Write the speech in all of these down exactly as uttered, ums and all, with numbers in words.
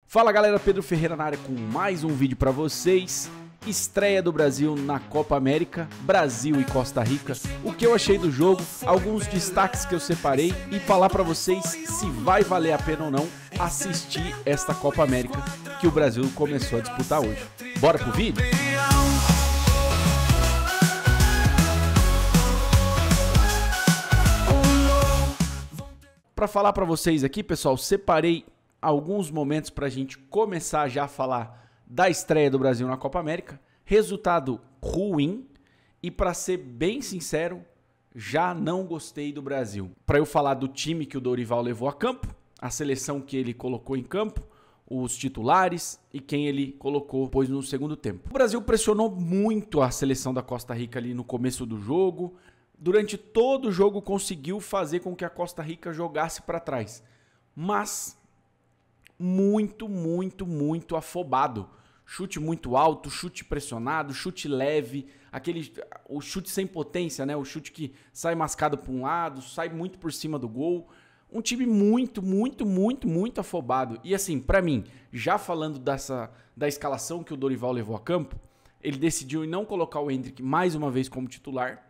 Fala galera, Pedro Ferreira na área com mais um vídeo para vocês. Estreia do Brasil na Copa América, Brasil e Costa Rica. O que eu achei do jogo, alguns destaques que eu separei e falar para vocês se vai valer a pena ou não assistir esta Copa América que o Brasil começou a disputar hoje. Bora pro vídeo? Para falar para vocês aqui, pessoal, separei alguns momentos para a gente começar já a falar da estreia do Brasil na Copa América. Resultado ruim e, para ser bem sincero, já não gostei do Brasil. Para eu falar do time que o Dorival levou a campo, a seleção que ele colocou em campo, os titulares e quem ele colocou depois no segundo tempo. O Brasil pressionou muito a seleção da Costa Rica ali no começo do jogo. Durante todo o jogo conseguiu fazer com que a Costa Rica jogasse para trás. Mas muito, muito, muito afobado. Chute muito alto, chute pressionado, chute leve, aquele, o chute sem potência, né? O chute que sai mascado para um lado, sai muito por cima do gol. Um time muito, muito, muito, muito afobado. E assim, para mim, já falando dessa, da escalação que o Dorival levou a campo, ele decidiu em não colocar o Endrick mais uma vez como titular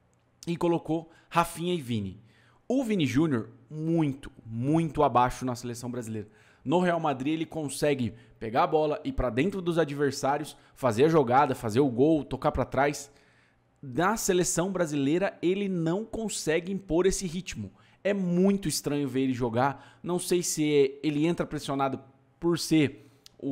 e colocou Rafinha e Vini. O Vini Júnior, muito, muito abaixo na seleção brasileira. No Real Madrid ele consegue pegar a bola, ir para dentro dos adversários, fazer a jogada, fazer o gol, tocar para trás. Na seleção brasileira ele não consegue impor esse ritmo. É muito estranho ver ele jogar. Não sei se ele entra pressionado por ser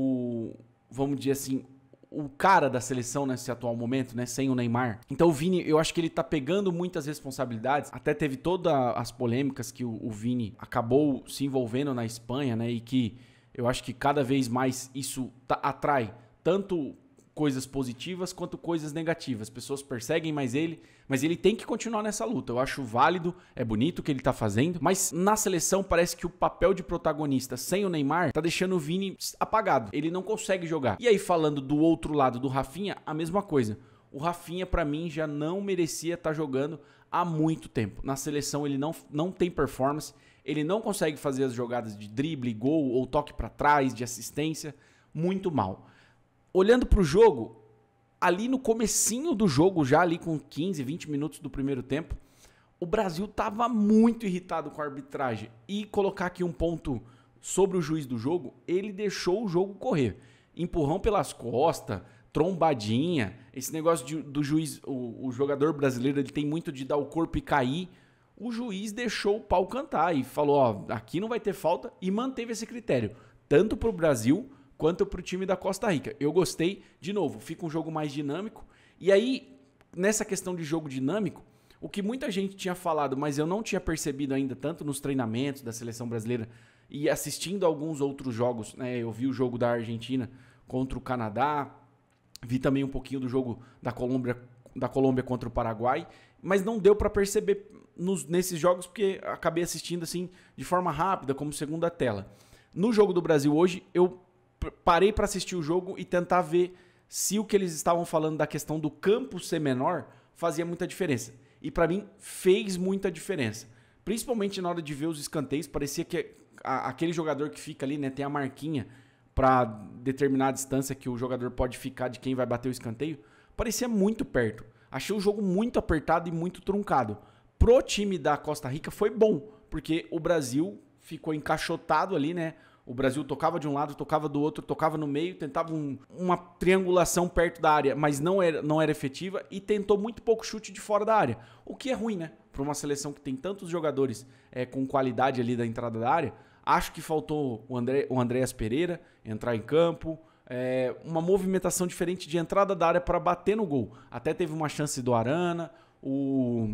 o, vamos dizer assim, o cara da seleção nesse atual momento, né, sem o Neymar. Então o Vini, eu acho que ele tá pegando muitas responsabilidades. Até teve todas as polêmicas que o, o Vini acabou se envolvendo na Espanha, né, e que eu acho que cada vez mais isso tá, atrai tanto coisas positivas quanto coisas negativas. As pessoas perseguem mais ele, mas ele tem que continuar nessa luta. Eu acho válido, é bonito o que ele tá fazendo, mas na seleção parece que o papel de protagonista sem o Neymar tá deixando o Vini apagado. Ele não consegue jogar. E aí, falando do outro lado do Rafinha, a mesma coisa. O Rafinha, pra mim, já não merecia estar jogando há muito tempo. Na seleção ele não, não tem performance, ele não consegue fazer as jogadas de drible, gol ou toque pra trás, de assistência, muito mal. Olhando para o jogo, ali no comecinho do jogo, já ali com quinze, vinte minutos do primeiro tempo, o Brasil estava muito irritado com a arbitragem. E colocar aqui um ponto sobre o juiz do jogo, ele deixou o jogo correr. Empurrão pelas costas, trombadinha, esse negócio de, do juiz, o, o jogador brasileiro ele tem muito de dar o corpo e cair. O juiz deixou o pau cantar e falou, ó, aqui não vai ter falta, e manteve esse critério, tanto para o Brasil quanto para o time da Costa Rica. Eu gostei, de novo, fica um jogo mais dinâmico. E aí, nessa questão de jogo dinâmico, o que muita gente tinha falado, mas eu não tinha percebido ainda, tanto nos treinamentos da seleção brasileira e assistindo alguns outros jogos, né? Eu vi o jogo da Argentina contra o Canadá, vi também um pouquinho do jogo da Colômbia, da Colômbia contra o Paraguai, mas não deu para perceber nos, nesses jogos, porque acabei assistindo assim de forma rápida, como segunda tela. No jogo do Brasil hoje, eu parei para assistir o jogo e tentar ver se o que eles estavam falando da questão do campo ser menor fazia muita diferença. E para mim fez muita diferença. Principalmente na hora de ver os escanteios, parecia que a, aquele jogador que fica ali, né, tem a marquinha para determinar a distância que o jogador pode ficar de quem vai bater o escanteio. Parecia muito perto. Achei o jogo muito apertado e muito truncado. Pro time da Costa Rica foi bom, porque o Brasil ficou encaixotado ali, né? O Brasil tocava de um lado, tocava do outro, tocava no meio, tentava um, uma triangulação perto da área, mas não era, não era efetiva e tentou muito pouco chute de fora da área. O que é ruim, né? Para uma seleção que tem tantos jogadores é, com qualidade ali da entrada da área, acho que faltou o, André, o Andréas Pereira entrar em campo, é, uma movimentação diferente de entrada da área para bater no gol. Até teve uma chance do Arana, o...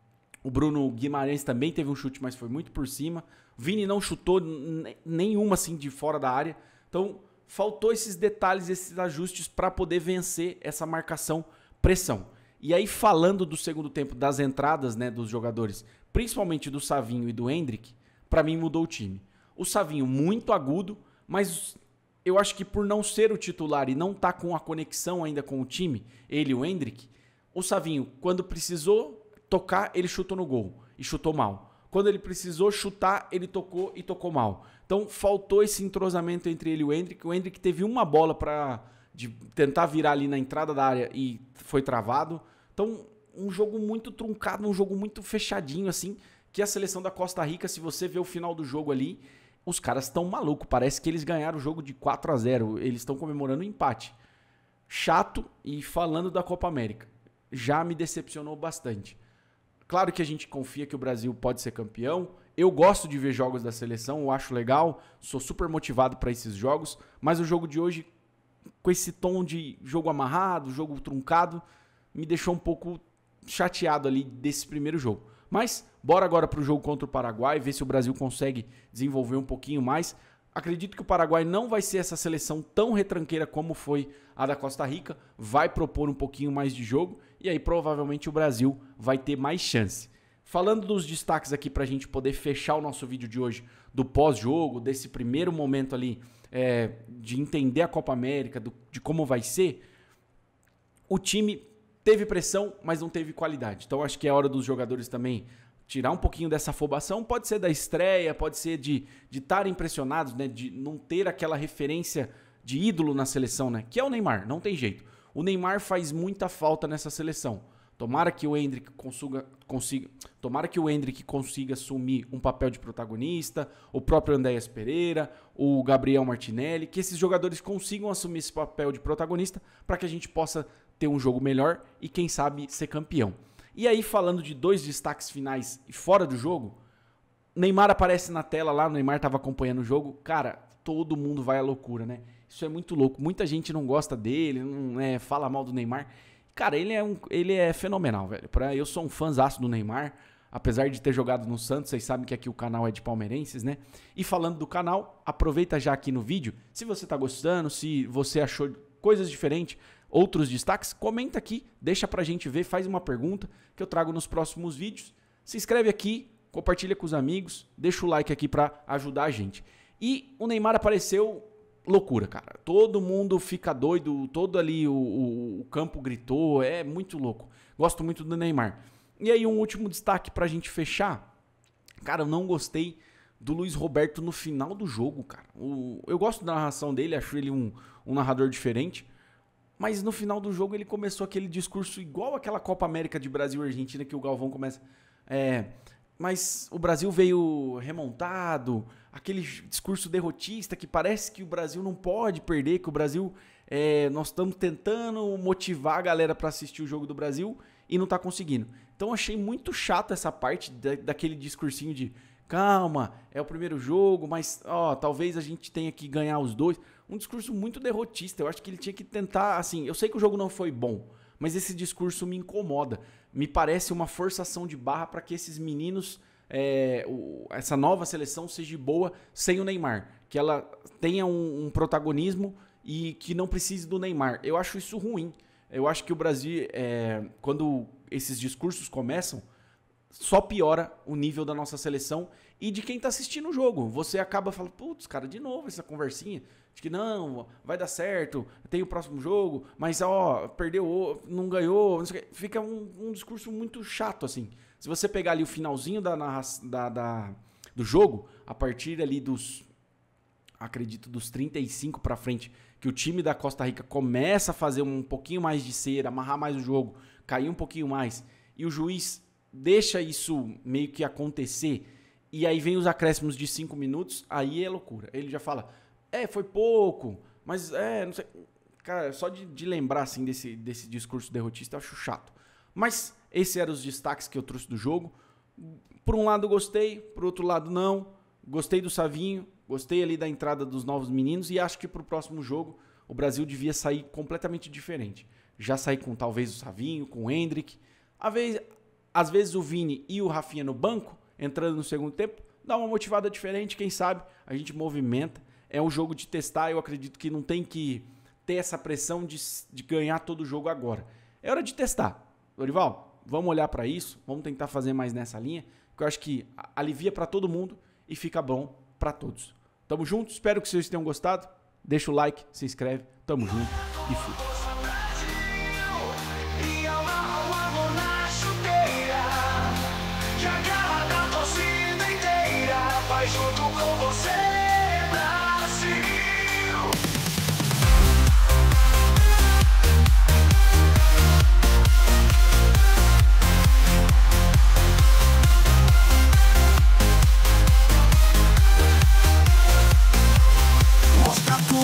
O Bruno Guimarães também teve um chute, mas foi muito por cima. Vini não chutou nenhuma assim de fora da área. Então, faltou esses detalhes, esses ajustes para poder vencer essa marcação pressão. E aí, falando do segundo tempo, das entradas, né, dos jogadores, principalmente do Savinho e do Endrick, para mim mudou o time. O Savinho muito agudo, mas eu acho que por não ser o titular e não estar tá com a conexão ainda com o time, ele e o Endrick, o Savinho, quando precisou tocar, ele chutou no gol e chutou mal. Quando ele precisou chutar, ele tocou e tocou mal. Então faltou esse entrosamento entre ele e o Endrick. O Endrick teve uma bola para tentar virar ali na entrada da área e foi travado. Então um jogo muito truncado, um jogo muito fechadinho assim, que a seleção da Costa Rica, se você vê o final do jogo ali, os caras estão malucos. Parece que eles ganharam o jogo de quatro a zero. Eles estão comemorando o empate. Chato. E falando da Copa América, já me decepcionou bastante. Claro que a gente confia que o Brasil pode ser campeão. Eu gosto de ver jogos da seleção, eu acho legal, sou super motivado para esses jogos, mas o jogo de hoje, com esse tom de jogo amarrado, jogo truncado, me deixou um pouco chateado ali desse primeiro jogo. Mas bora agora para o jogo contra o Paraguai, ver se o Brasil consegue desenvolver um pouquinho mais. Acredito que o Paraguai não vai ser essa seleção tão retranqueira como foi a da Costa Rica, vai propor um pouquinho mais de jogo e aí provavelmente o Brasil vai ter mais chance. Falando dos destaques aqui para a gente poder fechar o nosso vídeo de hoje, do pós-jogo, desse primeiro momento ali é, de entender a Copa América, do, de como vai ser, o time teve pressão, mas não teve qualidade. Então acho que é hora dos jogadores também tirar um pouquinho dessa afobação, pode ser da estreia, pode ser de estarem impressionados, né, de não ter aquela referência de ídolo na seleção, né, que é o Neymar, não tem jeito. O Neymar faz muita falta nessa seleção. Tomara que o Endrick consiga, consiga, tomara que o Endrick consiga assumir um papel de protagonista, o próprio Andreas Pereira, o Gabriel Martinelli, que esses jogadores consigam assumir esse papel de protagonista para que a gente possa ter um jogo melhor e quem sabe ser campeão. E aí, falando de dois destaques finais e fora do jogo, Neymar aparece na tela lá, o Neymar estava acompanhando o jogo. Cara, todo mundo vai à loucura, né? Isso é muito louco. Muita gente não gosta dele, não é, fala mal do Neymar. Cara, ele é, um, ele é fenomenal, velho. Pra, eu sou um fãzaço do Neymar, apesar de ter jogado no Santos, vocês sabem que aqui o canal é de palmeirenses, né? E falando do canal, aproveita já aqui no vídeo, se você tá gostando, se você achou coisas diferentes, outros destaques, comenta aqui, deixa pra gente ver, faz uma pergunta que eu trago nos próximos vídeos. Se inscreve aqui, compartilha com os amigos, deixa o like aqui pra ajudar a gente. E o Neymar apareceu, loucura, cara. Todo mundo fica doido, todo ali o, o, o campo gritou, é muito louco. Gosto muito do Neymar. E aí um último destaque pra gente fechar. Cara, eu não gostei do Luiz Roberto no final do jogo, cara. O, eu gosto da narração dele, acho ele um, um narrador diferente. Mas no final do jogo ele começou aquele discurso igual aquela Copa América de Brasil e Argentina que o Galvão começa... É, mas o Brasil veio remontado, aquele discurso derrotista que parece que o Brasil não pode perder, que o Brasil... É, nós estamos tentando motivar a galera para assistir o jogo do Brasil e não está conseguindo. Então eu achei muito chato essa parte da, daquele discursinho de calma, é o primeiro jogo, mas ó, talvez a gente tenha que ganhar os dois. Um discurso muito derrotista. Eu acho que ele tinha que tentar, assim, eu sei que o jogo não foi bom, mas esse discurso me incomoda. Me parece uma forçação de barra para que esses meninos, é, o, essa nova seleção seja boa sem o Neymar. Que ela tenha um, um protagonismo e que não precise do Neymar. Eu acho isso ruim. Eu acho que o Brasil, é, quando esses discursos começam, só piora o nível da nossa seleção e de quem tá assistindo o jogo. Você acaba falando, putz, cara, de novo essa conversinha de que não, vai dar certo, tem o próximo jogo, mas ó, perdeu, não ganhou, não sei o que. Fica um, um discurso muito chato, assim. Se você pegar ali o finalzinho da, da, da, do jogo, a partir ali dos, acredito, dos trinta e cinco pra frente, que o time da Costa Rica começa a fazer um pouquinho mais de cera, amarrar mais o jogo, cair um pouquinho mais, e o juiz deixa isso meio que acontecer, e aí vem os acréscimos de cinco minutos, aí é loucura. Ele já fala, é, foi pouco, mas é, não sei. Cara, só de, de lembrar assim desse, desse discurso derrotista eu acho chato. Mas esses eram os destaques que eu trouxe do jogo. Por um lado gostei, por outro lado não. Gostei do Savinho, gostei ali da entrada dos novos meninos e acho que pro próximo jogo o Brasil devia sair completamente diferente. Já sair com talvez o Savinho, com o Endrick. Às vezes, às vezes o Vini e o Rafinha no banco, entrando no segundo tempo, dá uma motivada diferente, quem sabe a gente movimenta. É um jogo de testar, eu acredito que não tem que ter essa pressão de, de ganhar todo o jogo agora. É hora de testar. Dorival, vamos olhar para isso, vamos tentar fazer mais nessa linha, que eu acho que alivia para todo mundo e fica bom para todos. Tamo junto, espero que vocês tenham gostado. Deixa o like, se inscreve, tamo junto e fui. Que a garra da torcida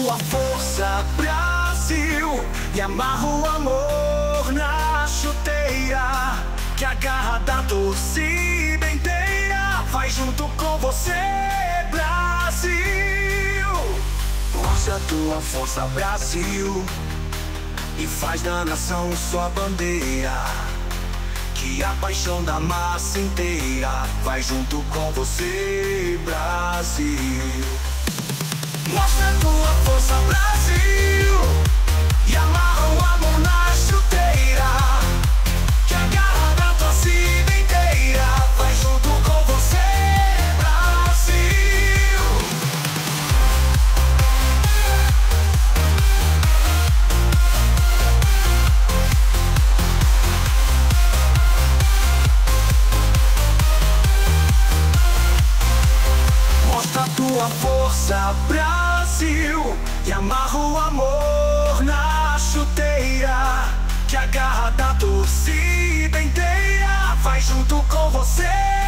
tua força, Brasil, e amarra o amor na chuteira, que a garra da torcida inteira vai junto com você, Brasil. Mostra a tua força, Brasil, e faz da nação sua bandeira, que a paixão da massa inteira vai junto com você, Brasil. Mostra a tua força, Brasil, e amarra o amor na chuteira, que a garra da torcida inteira vai junto com você, Brasil. Mostra a tua força, Brasil, e amarra o amor na chuteira, que a garra da torcida inteira vai junto com você.